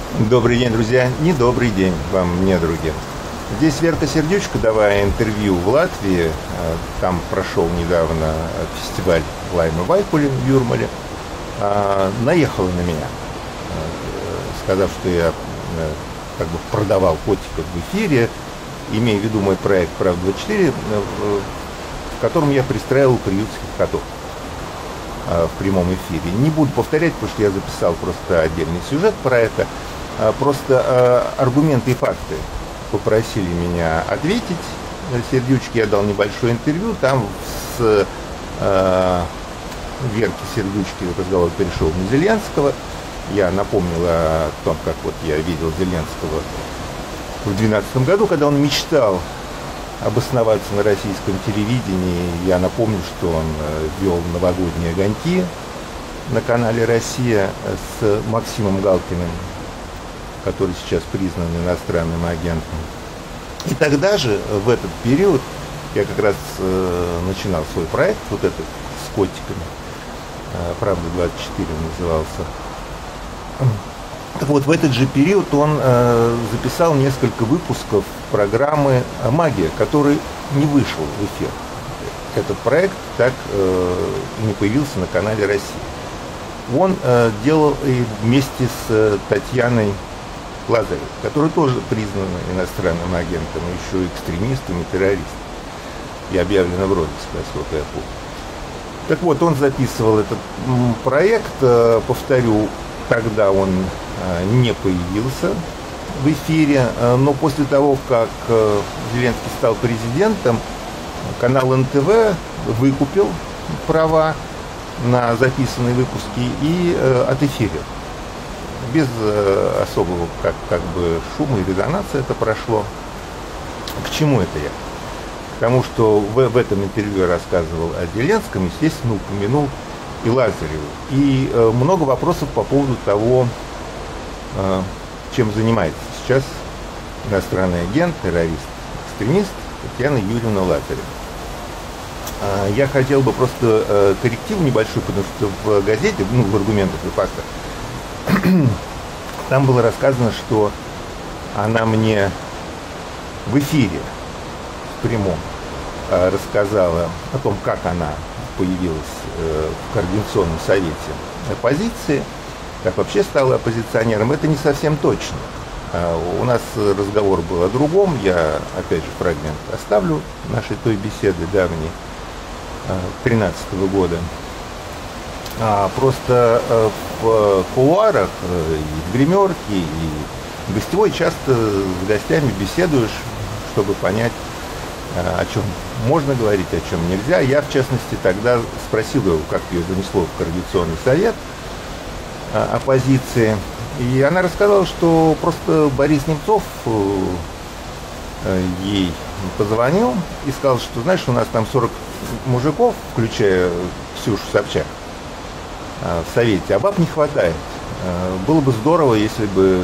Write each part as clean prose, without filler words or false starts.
Добрый день, друзья. Недобрый день вам, недруги. Здесь Верка Сердючка, давая интервью в Латвии. Там прошел недавно фестиваль Лайма Вайкулин в Юрмале. Наехала на меня, сказав, что я как бы продавал котиков в эфире, имея в виду мой проект «Правда-24», в котором я пристраивал приютских котов в прямом эфире. Не буду повторять, потому что я записал просто отдельный сюжет про это. Просто аргументы и факты попросили меня ответить. Сердючке я дал небольшое интервью. Там с Верки Сердючки разговор перешел на Зеленского. Я напомнил о том, как вот я видел Зеленского в 2012 году, когда он мечтал обосноваться на российском телевидении. Я напомню, что он вел новогодние огоньки на канале «Россия» с Максимом Галкиным, который сейчас признан иностранным агентом. И тогда же, в этот период, я как раз начинал свой проект, вот этот с котиками, «Правда-24» назывался. Так вот, в этот же период он записал несколько выпусков программы «Магия», который не вышел в эфир. Этот проект так не появился на канале «Россия». Он делал и вместе с Татьяной Лазаревой, который тоже признан иностранным агентом, еще экстремистом и террористом. И объявлено в розыск, насколько я помню. Так вот, он записывал этот проект, повторю, тогда он не появился в эфире, но после того, как Зеленский стал президентом, канал НТВ выкупил права на записанные выпуски и отэфирил. Без особого как бы шума и резонанса это прошло. К чему это я? Потому что в этом интервью я рассказывал о Зеленском, естественно, упомянул и Лазареву. И много вопросов по поводу того, чем занимается сейчас иностранный агент, террорист, экстремист Татьяна Юрьевна Лазарева. Я хотел бы просто корректив небольшой, потому что в газете, в аргументах и фактах, там было рассказано, что она мне в эфире в прямом рассказала о том, как она появилась в Координационном совете оппозиции, как вообще стала оппозиционером. Это не совсем точно. У нас разговор был о другом. Я, опять же, фрагмент оставлю нашей той беседы давней, 2013 года. Просто в кулуарах, и в гримерке, и в гостевой часто с гостями беседуешь, чтобы понять, о чем можно говорить, о чем нельзя. Я, в частности, тогда спросил его, как ее занесло в Координационный совет оппозиции. И она рассказала, что просто Борис Немцов ей позвонил и сказал, что, знаешь, у нас там 40 мужиков, включая Ксюшу Собчак, в совете, а баб не хватает. Было бы здорово, если бы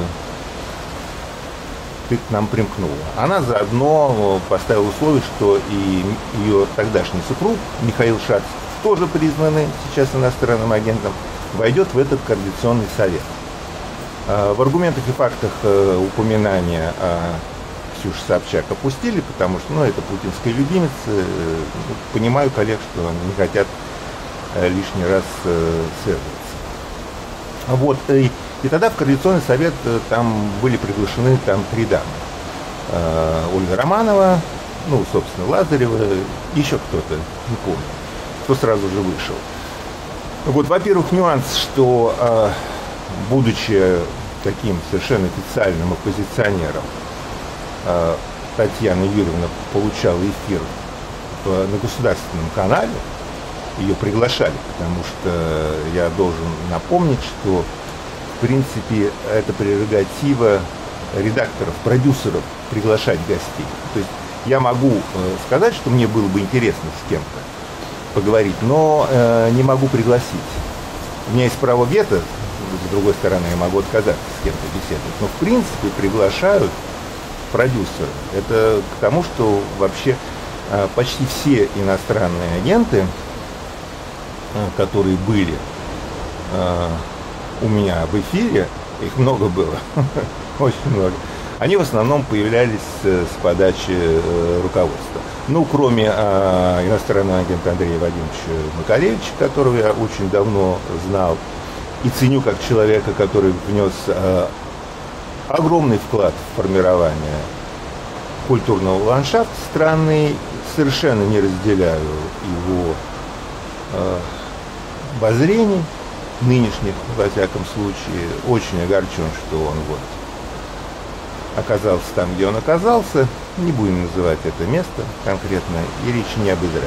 ты к нам примкнула. Она заодно поставила условие, что и ее тогдашний супруг Михаил Шац, тоже признанный сейчас иностранным агентом, войдет в этот Координационный совет. В аргументах и фактах упоминания о Ксюше Собчак опустили, потому что, это путинская любимица. Понимаю коллег, что они не хотят лишний раз связываться. Вот. И тогда в Координационный совет там были приглашены три дамы. Ольга Романова, собственно, Лазарева, еще кто-то, не помню, кто сразу же вышел. Вот, во-первых, нюанс, что, будучи таким совершенно официальным оппозиционером, Татьяна Юрьевна получала эфир на государственном канале, ее приглашали, потому что я должен напомнить, что в принципе это прерогатива редакторов, продюсеров приглашать гостей. То есть я могу сказать, что мне было бы интересно с кем-то поговорить, но не могу пригласить. У меня есть право вето, с другой стороны, я могу отказаться с кем-то беседовать. Но в принципе приглашают продюсеры. Это к тому, что вообще почти все иностранные агенты, которые были у меня в эфире, их много было, очень много. Они в основном появлялись с подачи руководства. Ну, кроме иностранного агента Андрея Вадимовича Макаревича, которого я очень давно знал и ценю как человека, который внес огромный вклад в формирование культурного ландшафта страны. Совершенно не разделяю его воззрений, нынешних, во всяком случае. Очень огорчен, что он вот оказался там, где он оказался. Не будем называть это место конкретно, и речь не об Израиле.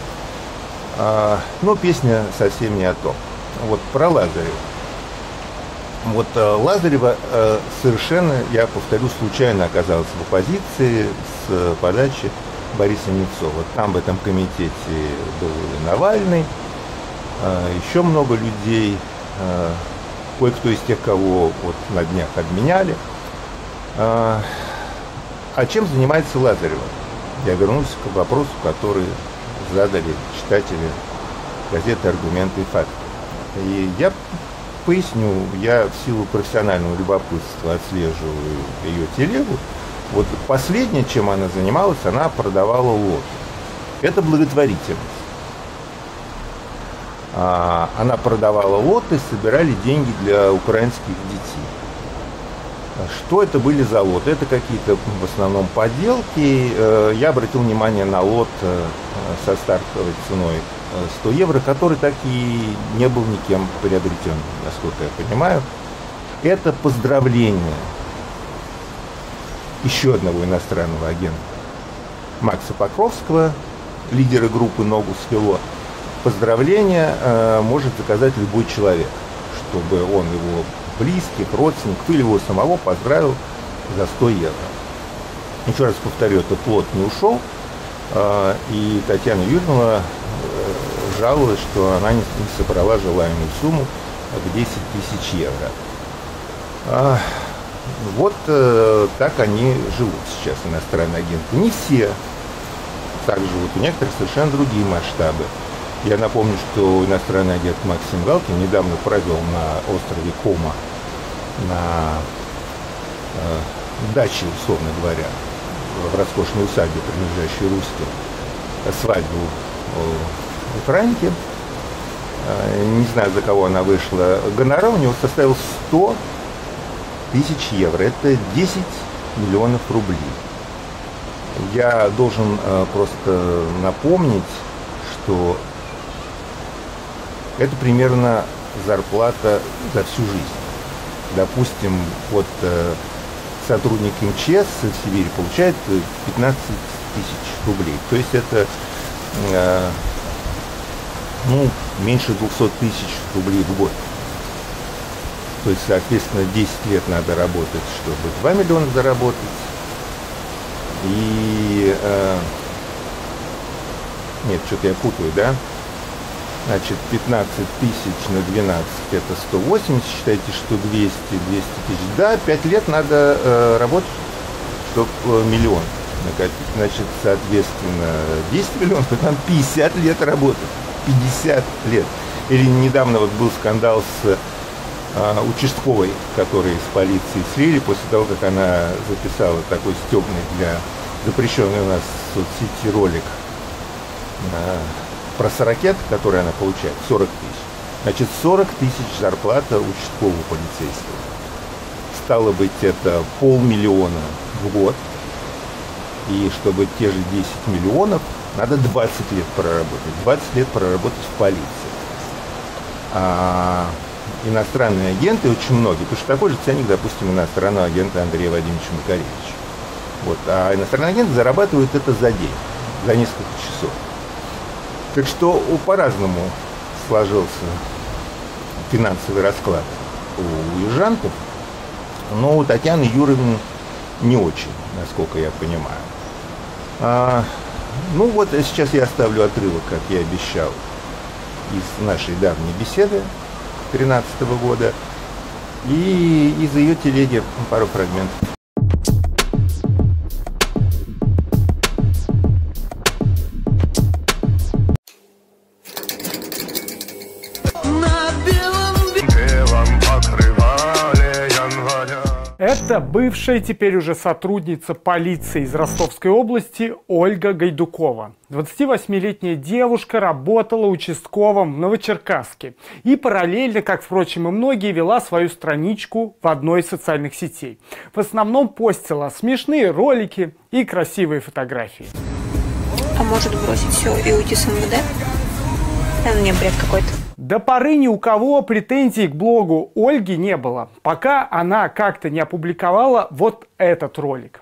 Но песня совсем не о том. Вот про Лазарева. Вот Лазарева совершенно, я повторю, случайно оказалась в оппозиции с подачи Бориса Немцова. Там в этом комитете был и Навальный, еще много людей, кое-кто из тех, кого вот на днях обменяли. А чем занимается Лазарева? Я вернусь к вопросу, который задали читатели газеты «Аргументы и факты». И я поясню, я в силу профессионального любопытства отслеживаю ее телегу. Вот последнее, чем она занималась, она продавала лоты. Это благотворительность. Она продавала лоты, собирали деньги для украинских детей. Что это были за лоты? Это какие-то в основном подделки. Я обратил внимание на лот со стартовой ценой 100 евро, который так и не был никем приобретен, насколько я понимаю. Это поздравление еще одного иностранного агента, Макса Покровского, лидера группы «Ногу свело». Поздравление может заказать любой человек, чтобы он его близких, родственников или его самого поздравил за 100 евро. Еще раз повторю, этот лот не ушел, и Татьяна Юрьевна жаловалась, что она не собрала желаемую сумму в 10 тысяч евро. Вот так они живут сейчас, иностранные агенты. Не все так живут, у некоторых совершенно другие масштабы. Я напомню, что иностранный агент Максим Галкин недавно провел на острове Кома, на даче, условно говоря, в роскошной усадьбе, принадлежащей русским, свадьбу украинки. Не знаю, за кого она вышла. Гонорар у него составил 100 тысяч евро. Это 10 миллионов рублей. Я должен просто напомнить, что это примерно зарплата за всю жизнь. Допустим, вот сотрудник МЧС в Сибири получает 15 тысяч рублей. То есть это меньше 200 тысяч рублей в год. То есть, соответственно, 10 лет надо работать, чтобы 2 миллиона заработать. И нет, что-то я путаю, да? Значит, 15 тысяч на 12 это 180, считайте, что 200 тысяч. Да, 5 лет надо работать, чтобы миллион накопить. Значит, соответственно, 10 миллионов, то там 50 лет работать. 50 лет. Или недавно вот был скандал с участковой, который с полиции слили после того, как она записала такой стебный для запрещенный у нас в соцсети ролик про сорокет, который она получает, 40 тысяч. Значит, 40 тысяч зарплата участкового полицейского. Стало быть, это 500 000 в год. И чтобы те же 10 миллионов, надо 20 лет проработать. 20 лет проработать в полиции. А иностранные агенты очень многие, потому что такой же ценник, допустим, иностранного агента Андрея Вадимовича Макаревича. Вот. А иностранный агент зарабатывает это за день, за несколько часов. Так что по-разному сложился финансовый расклад у южанков, но у Татьяны Юрьевны не очень, насколько я понимаю. Ну вот сейчас я оставлю отрывок, как я обещал, из нашей давней беседы 2013 года и из ее телеги пару фрагментов. На белом покрывале я Это бывшая теперь уже сотрудница полиции из Ростовской области Ольга Гайдукова. 28-летняя девушка работала участковым в Новочеркасске и параллельно, как, впрочем, и многие, вела свою страничку в одной из социальных сетей. В основном постила смешные ролики и красивые фотографии. А может бросить все и уйти с МВД? Это мне бред какой-то. До поры ни у кого претензий к блогу Ольги не было, пока она как-то не опубликовала вот этот ролик.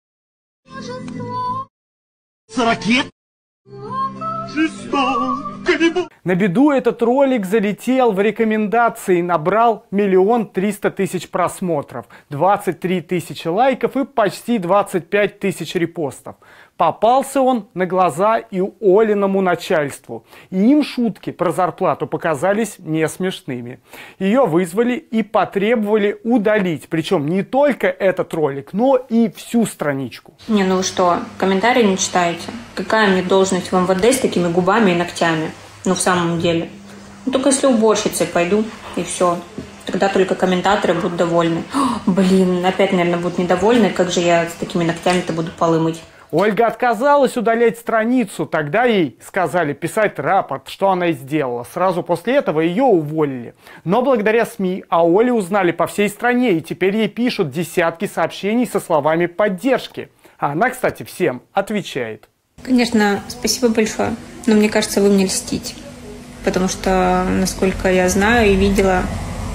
На беду этот ролик залетел в рекомендации и набрал 1 300 000 просмотров, 23 тысячи лайков и почти 25 тысяч репостов. Попался он на глаза и Олиному начальству. И им шутки про зарплату показались не смешными. Ее вызвали и потребовали удалить. Причем не только этот ролик, но и всю страничку. Не, ну вы что, комментарии не читаете? Какая мне должность в МВД с такими губами и ногтями? Ну в самом деле. Ну только если уборщицей пойду и все. Тогда только комментаторы будут довольны. Блин, опять, наверное, будут недовольны. Как же я с такими ногтями-то буду полы мыть? Ольга отказалась удалять страницу, тогда ей сказали писать рапорт, что она и сделала. Сразу после этого ее уволили. Но благодаря СМИ о Оле узнали по всей стране, и теперь ей пишут десятки сообщений со словами поддержки. А она, кстати, всем отвечает. Конечно, спасибо большое, но мне кажется, вы мне льстите. Потому что, насколько я знаю и видела,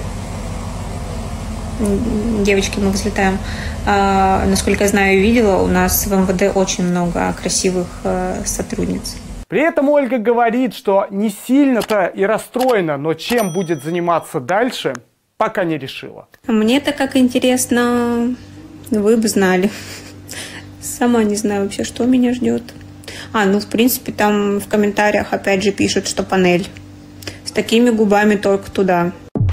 девочки, мы взлетаем. Насколько я знаю и видела, у нас в МВД очень много красивых сотрудниц. При этом Ольга говорит, что не сильно-то и расстроена, но чем будет заниматься дальше, пока не решила. Мне-то как интересно, вы бы знали. Сама не знаю вообще, что меня ждет. Ну, в принципе, там в комментариях опять же пишут, что панель. С такими губами только туда.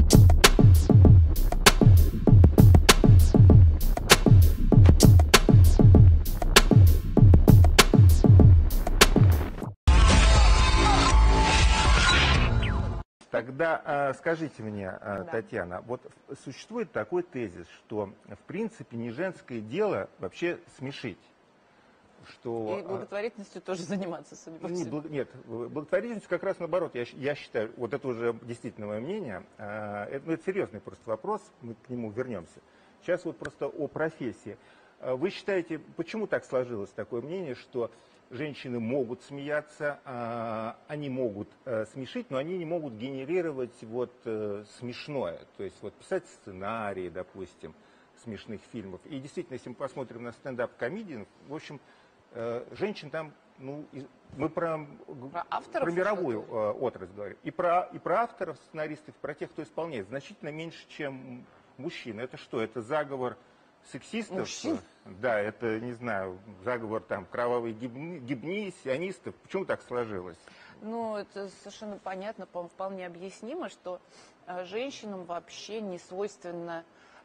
Тогда скажите мне, Татьяна, вот существует такой тезис, что в принципе не женское дело вообще смешить. Что, и благотворительностью тоже заниматься, судя по всему. Нет, благотворительность как раз наоборот. Я считаю, вот это уже действительно мое мнение, это серьезный просто вопрос, мы к нему вернемся. Сейчас вот просто о профессии. Вы считаете, почему так сложилось такое мнение, что женщины могут смеяться, они могут смешить, но они не могут генерировать вот смешное, то есть вот писать сценарии, допустим, смешных фильмов. И действительно, если мы посмотрим на стендап-комедиан, в общем, женщин там, ну, мы про мировую отрасль говорим, и про авторов, сценаристов, про тех, кто исполняет, значительно меньше, чем мужчин. Это что? Это заговор сексистов? Мужчин? Да, это, не знаю, заговор там кровавой гибни, сионистов. Почему так сложилось? Ну, это совершенно понятно, вполне объяснимо, что женщинам вообще не свойственно,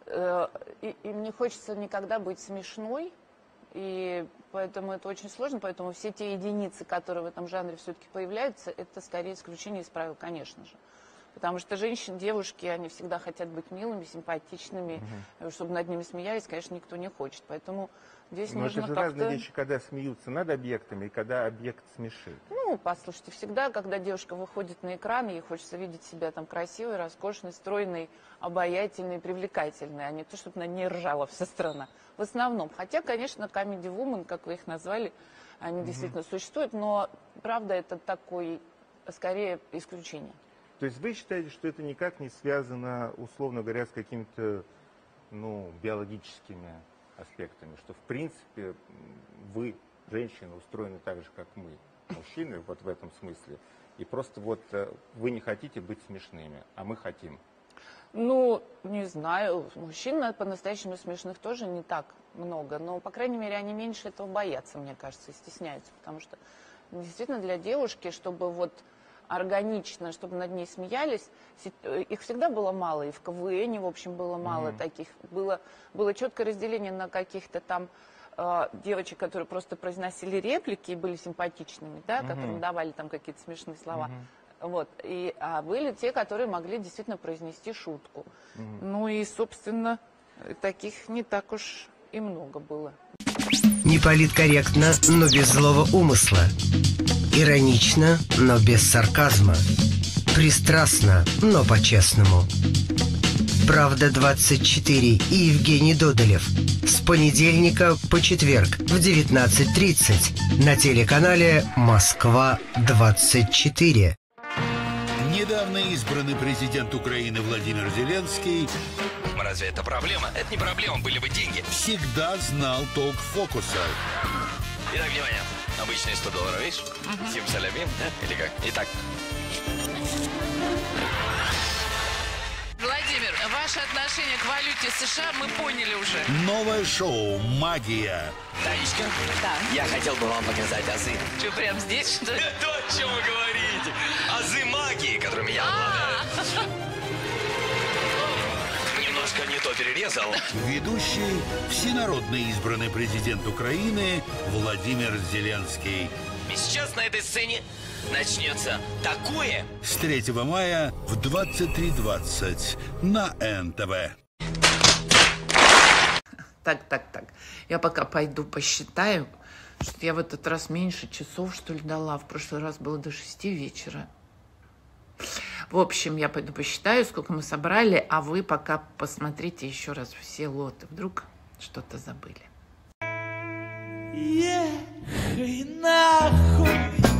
им не хочется никогда быть смешной, и поэтому это очень сложно, поэтому все те единицы, которые в этом жанре все-таки появляются, это скорее исключение из правил, конечно же. Потому что женщины, девушки, они всегда хотят быть милыми, симпатичными, чтобы над ними смеялись, конечно, никто не хочет. Поэтому здесь Но нужно это же разные вещи, когда смеются над объектами и когда объект смешит. Ну, послушайте, всегда, когда девушка выходит на экран, ей хочется видеть себя там красивой, роскошной, стройной, обаятельной, привлекательной, а не то, чтобы на ней ржала вся страна. В основном. Хотя, конечно, комеди-вумен, как вы их назвали, они действительно существуют, но, правда, это такое, скорее, исключение. То есть вы считаете, что это никак не связано, условно говоря, с какими-то, ну, биологическими аспектами, что, в принципе, вы, женщины, устроены так же, как мы, мужчины, вот в этом смысле, и просто вот вы не хотите быть смешными, а мы хотим? Ну, не знаю, мужчин по-настоящему смешных тоже не так много, но, по крайней мере, они меньше этого боятся, мне кажется, и стесняются, потому что действительно для девушки, чтобы вот органично, чтобы над ней смеялись, их всегда было мало, и в КВН, в общем, было мало таких. Было четкое разделение на каких-то там девочек, которые просто произносили реплики и были симпатичными, да, которым давали там какие-то смешные слова. Вот. А были те, которые могли действительно произнести шутку. Ну и, собственно, таких не так уж и много было. Не политкорректно, но без злого умысла. Иронично, но без сарказма. Пристрастно, но по-честному. «Правда-24» и Евгений Додолев. С понедельника по четверг в 19:30 на телеканале «Москва-24». Недавно избранный президент Украины Владимир Зеленский... Разве это проблема? Это не проблема, были бы деньги. Всегда знал толк фокуса. Итак, внимание. Обычные $100, видишь? Симсалябим, да? Или как? Итак. Владимир, ваше отношение к валюте США мы поняли уже. Новое шоу «Магия». Танечка, Да. я хотел бы вам показать азы. Что, прям здесь, что ли? То, о чем вы говорите. Азы магии, которыми я обладаю. Немножко не то перерезал. Ведущий всенародный избранный президент Украины Владимир Зеленский. И сейчас на этой сцене начнется такое. С 3 мая в 23:20 на НТВ. Так. Я пока пойду посчитаю, что я в этот раз меньше часов, что ли, дала. В прошлый раз было до 6 вечера. В общем, я пойду посчитаю, сколько мы собрали, а вы пока посмотрите еще раз все лоты. Вдруг что-то забыли. Ехай нахуй!